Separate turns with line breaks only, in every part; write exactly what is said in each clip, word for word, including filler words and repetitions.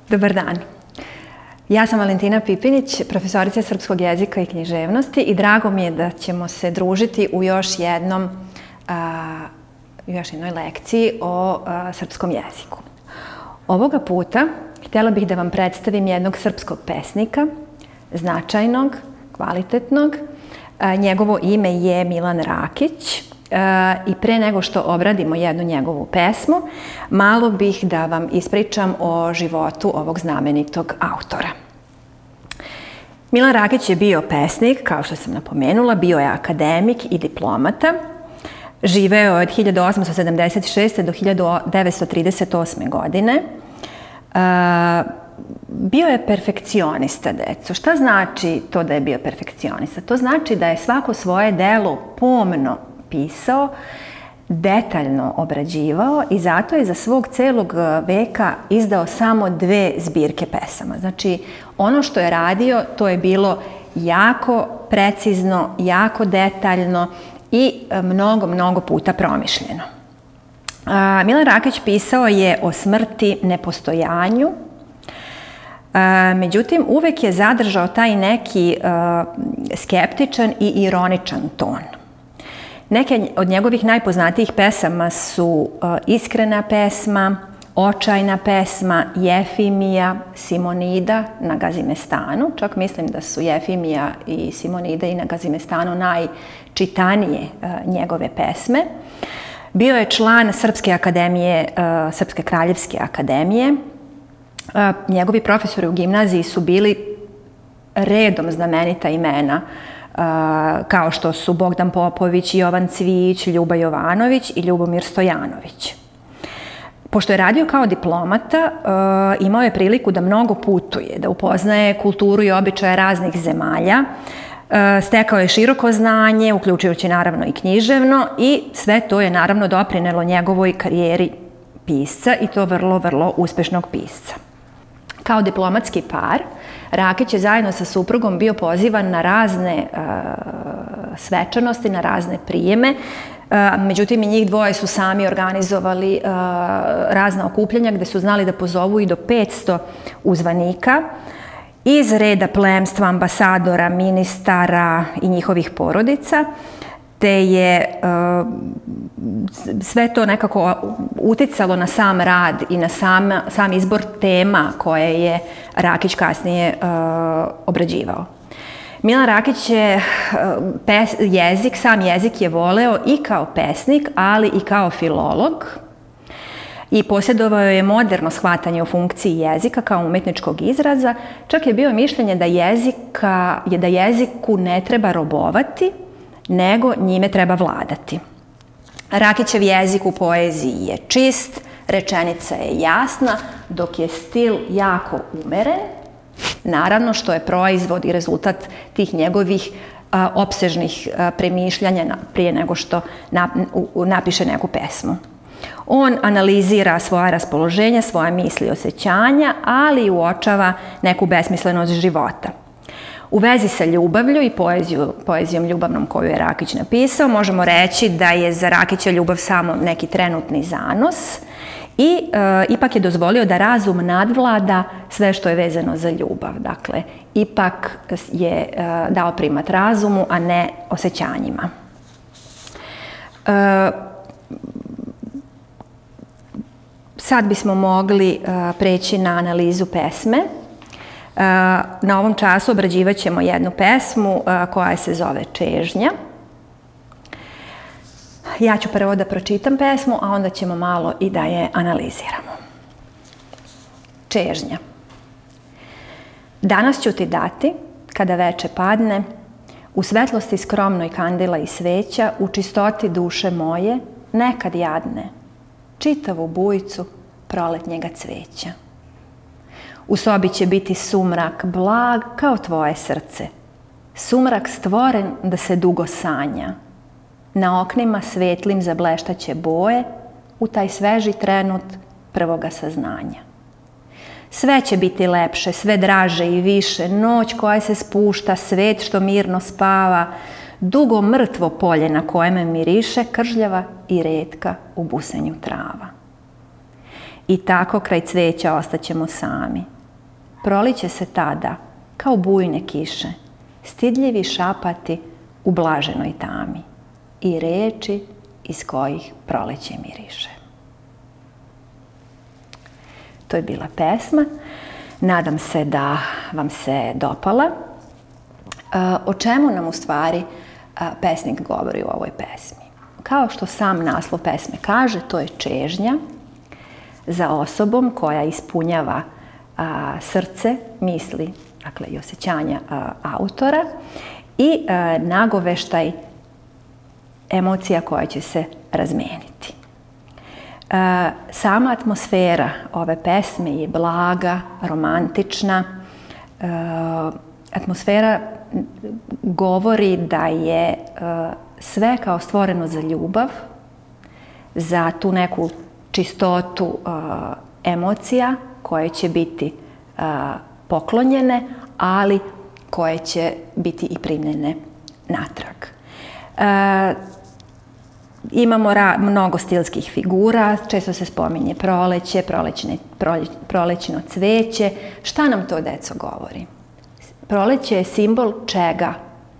Dobar dan. Ja sam Valentina Pipinić, profesorica srpskog jezika i književnosti i drago mi je da ćemo se družiti u još jednom, a, još jednoj lekciji o a, srpskom jeziku. Ovoga puta htjela bih da vam predstavim jednog srpskog pesnika, značajnog, kvalitetnog. A, njegovo ime je Milan Rakić. I pre nego što obradimo jednu njegovu pesmu, malo bih da vam ispričam o životu ovog znamenitog autora. Milan Rakić je bio pesnik, kao što sam napomenula, bio je akademik i diplomata. Živeo je od hiljadu osamsto sedamdeset šeste. do hiljadu devetsto trideset osme. godine. Bio je perfekcionista, deco. Šta znači to da je bio perfekcionista? To znači da je svako svoje delo pomno pisao, detaljno obrađivao i zato je za svog celog veka izdao samo dve zbirke pesama. Znači, ono što je radio, to je bilo jako precizno, jako detaljno i mnogo, mnogo puta promišljeno. Milan Rakić pisao je o smrti, nepostojanju, međutim, uvek je zadržao taj neki skeptičan i ironičan ton. Neke od njegovih najpoznatijih pesama su Iskrena pesma, Očajna pesma, Jefimija, Simonida na Gazimestanu. Čak mislim da su Jefimija i Simonida i na Gazimestanu najčitanije njegove pesme. Bio je član Srpske akademije, Srpske kraljevske akademije. Njegovi profesori u gimnaziji su bili redom znamenita imena, kao što su Bogdan Popović, Jovan Cvijić, Ljuba Jovanović i Ljubomir Stojanović. Pošto je radio kao diplomata, imao je priliku da mnogo putuje, da upoznaje kulturu i običaje raznih zemalja, stekao je široko znanje, uključujući naravno i književno, i sve to je naravno doprinelo njegovoj karijeri pisca, i to vrlo, vrlo uspešnog pisca. Kao diplomatski par, Rakić je zajedno sa suprugom bio pozivan na razne svečanosti, na razne prijeme. Međutim, i njih dvoje su sami organizovali razna okupljanja gde su znali da pozovu i do petsto uzvanika iz reda plemstva, ambasadora, ministara i njihovih porodica, te je sve to nekako uticalo na sam rad i na sam izbor tema koje je Rakić kasnije obrađivao. Milan Rakić je jezik, sam jezik je voleo i kao pesnik, ali i kao filolog, i posjedovao je moderno shvatanje o funkciji jezika kao umetničkog izraza. Čak je bio mišljenje da, jezika, da jeziku ne treba robovati, nego njime treba vladati. Rakićev jezik u poeziji je čist, rečenica je jasna, dok je stil jako umeren, naravno što je proizvod i rezultat tih njegovih opsežnih premišljanja prije nego što napiše neku pesmu. On analizira svoja raspoloženja, svoje misli i osjećanja, ali i uočava neku besmislenost života. U vezi sa ljubavlju i poezijom ljubavnom koju je Rakić napisao, možemo reći da je za Rakića ljubav samo neki trenutni zanos i ipak je dozvolio da razum nadvlada sve što je vezano za ljubav. Dakle, ipak je dao primat razumu, a ne osjećanjima. Sad bismo mogli preći na analizu pesme. Na ovom času obrađivat ćemo jednu pesmu koja se zove Čežnja. Ja ću prvo da pročitam pesmu, a onda ćemo malo i da je analiziramo. Čežnja. Danas ću ti dati, kada veče padne, u svetlosti skromnoj kandila i sveća, u čistoti duše moje, nekad jadne, čitavu bujicu proletnjega cveća. U sobi će biti sumrak blag kao tvoje srce, sumrak stvoren da se dugo sanja. Na oknima svetlim zableštaće boje u taj sveži trenut prvoga saznanja. Sve će biti lepše, sve draže i više, noć koja se spušta, svet što mirno spava, dugo mrtvo polje na kojem miriše kržljava i retka u busenju trava. I tako kraj cveća ostaćemo sami, proliće se tada kao bujne kiše, stidljivi šapati u blaženoj tami i reči iz kojih proleće miriše. To je bila pesma. Nadam se da vam se dopala. O čemu nam u stvari pesnik govori u ovoj pesmi? Kao što sam naslov pesme kaže, to je čežnja za osobom koja ispunjava a, srce, misli, dakle i osjećanja a, autora i a, nagoveštaj emocija koja će se razmeniti. A, sama atmosfera ove pesme je blaga, romantična. A, atmosfera govori da je a, sve kao stvoreno za ljubav, za tu neku čistotu uh, emocija koje će biti uh, poklonjene, ali koje će biti i primljene natrag. Uh, imamo ra mnogo stilskih figura, često se spominje proleće, prolećne, proleć, prolećno cveće. Šta nam to, deco, govori? Proleće je simbol čega?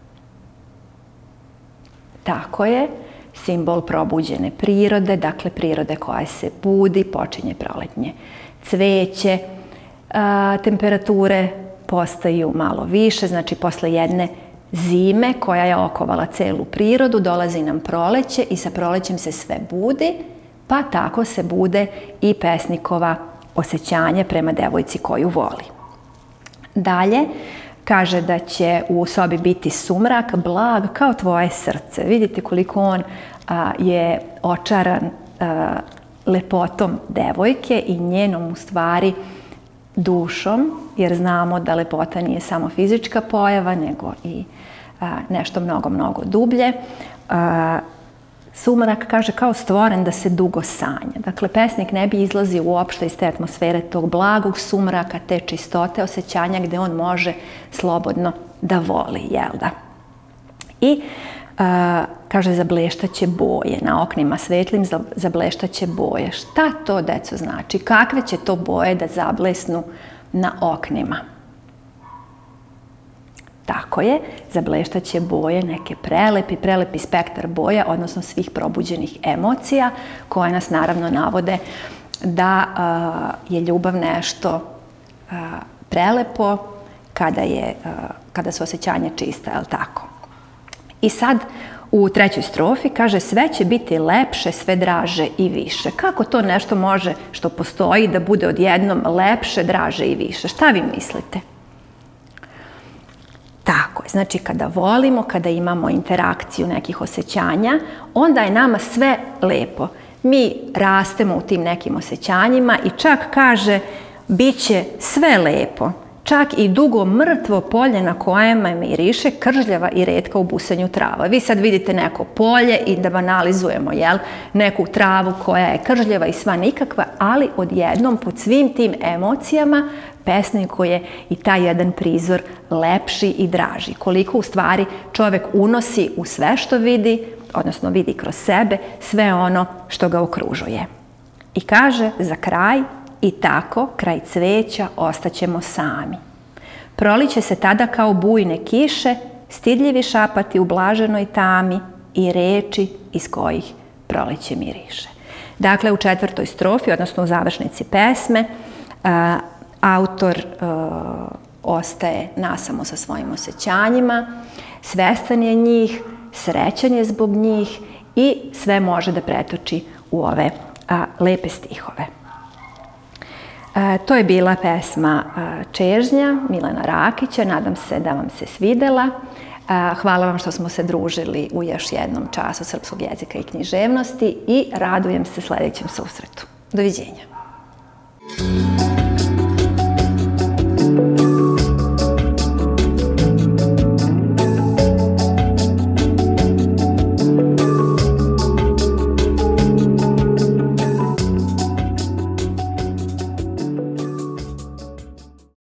Tako je, simbol probuđene prirode, dakle prirode koja se budi, počinje proletnje cveće, a, temperature postaju malo više, znači posle jedne zime koja je okovala celu prirodu, dolazi nam proleće i sa prolećem se sve budi, pa tako se bude i pesnikova osjećanje prema devojci koju voli. Dalje, kaže da će u sobi biti sumrak, blag kao tvoje srce. Vidite koliko on a, je očaran a, lepotom devojke i njenom u stvari dušom, jer znamo da lepota nije samo fizička pojava, nego i a, nešto mnogo, mnogo dublje. A, sumrak, kaže, kao stvoren da se dugo sanja. Dakle, pesnik ne bi izlazio uopšte iz te atmosfere tog blagog sumraka, te čistote osjećanja gde on može slobodno da voli, jel da? I, a, kaže, zableštaće boje na oknima svetlim, zableštaće boje. Šta to, deco, znači? Kakve će to boje da zablesnu na oknima? Tako je, zableštaće boje, neke prelepi, prelepi spektar boja, odnosno svih probuđenih emocija, koje nas naravno navode da a, je ljubav nešto a, prelepo kada, je, a, kada su osjećanja čista, je li tako? I sad u trećoj strofi kaže sve će biti lepše, sve draže i više. Kako to nešto može što postoji da bude odjednom lepše, draže i više? Šta vi mislite? Tako je, znači kada volimo, kada imamo interakciju nekih osjećanja, onda je nama sve lepo. Mi rastemo u tim nekim osjećanjima i čak kaže bit će sve lepo. Čak i dugo mrtvo polje na kojem miriše kržljava i retka u busanju trava. Vi sad vidite neko polje i da banalizujemo, jel, neku travu koja je kržljava i sva nikakva, ali odjednom pod svim tim emocijama pesniku je i taj jedan prizor lepši i draži. Koliko u stvari čovek unosi u sve što vidi, odnosno vidi kroz sebe, sve ono što ga okružuje. I kaže za kraj, i tako, kraj cveća, ostaćemo sami. Proliće se tada kao bujne kiše, stidljivi šapati u blaženoj tami i reči iz kojih proleće miriše. Dakle, u četvrtoj strofi, odnosno u završnici pesme, a, autor a, ostaje nasamo sa svojim osjećanjima, svestan je njih, srećan je zbog njih i sve može da pretoči u ove a, lepe stihove. E, to je bila pesma a, Čežnja Milana Rakića. Nadam se da vam se svidela. A, hvala vam što smo se družili u još jednom času srpskog jezika i književnosti i radujem se sljedećem susretu. Doviđenja.